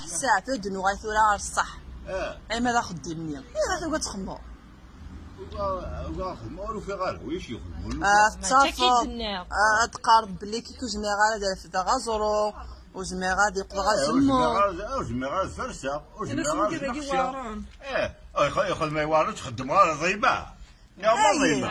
الساعة تدنو غايثورا الصح. أي ماذا خدمني؟ إيه غادي تخمو. خدمو في غير ويش يخدمو. تافض تقارب بلي كي كوزميغا داير في غازورو وزميغا يقضى غازمو. وزميغا فرسة وزميغا نقشة. ياخذ ما يوارد خدم غير ضيبة. يا ضيبة.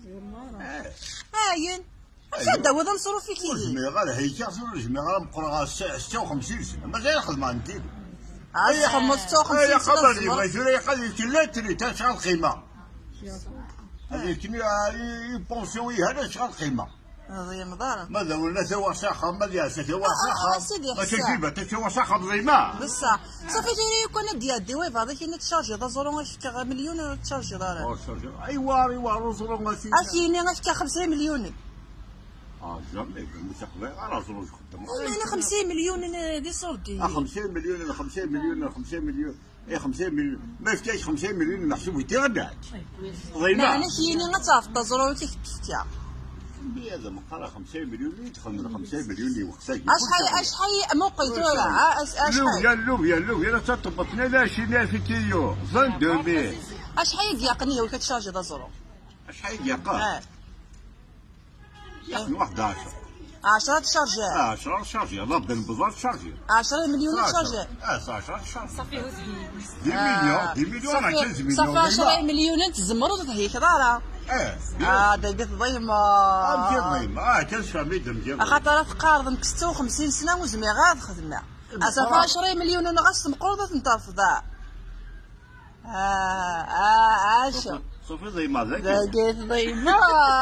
هاين. شادا وذا نصرو في كيدي. وزميغا هيك وزميغا مقرا 56 سنة مازال يخدم عندي. خدمو 56 سنة. قبل اللي بغيتو يخلي كلا تري تشغل قيمة. هذيك يبونسيوي هذا شغل قيمة. هذه مضارة. ماذا ولا توا ساخة ماذا توا ساخة. سيدي ما تجيبها توا ساخة بضيمة. بصح صافي جاي يكون ديال ويف هذاك كاين تشارجي دا زورو غيفكا مليون تشارجي دار. ايوا زورو غاسي. اسيني غيفكا 50 مليون. جامي المستقبل على زورو خدام. انا 50 مليون دي صوردي. 50 مليون 50 مليون 50 مليون. 50 مليون ما يفتاش 50 مليون محسوب يتغدى. ضيمة. انا كاينين غتعرف زورو تيفتكا. هذا مقارنة 50 مليون اللي يدخل من 50 مليون اللي وقتها. اشحال موقيت ولا اشحال. لوبيا تطبطنا لا شينا في كيلو 22000. اشحال دياقني هو كتشارجي دا زورو. اشحال دياقه؟ ياقن 11. 10 تشارجي. 10 شارجي نبدا البزار شارجي. 10 مليون تشارجي. 10 شارجي. صافي هو 10 مليون 15 مليون. صافي 10 مليون تزمروا تهيك دارها. دايرت ضيمه. دير ضيمه كنشفى ميدم ديال. خاطر تقارض 56 سنه وزميغات خدمه. صافي 10 مليون انا غاس مقروضه نترفضها. عاشو. صافي ضيمه ذاك. دايرت ضيمه.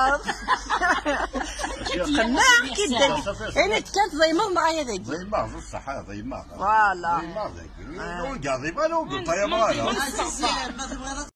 قناع كي داير. انا كانت ضيمه معايا ذاك. ضيمه في الصحه ضيمه. فوالا. ضيمه ذاك. ضيمه لو بالطيب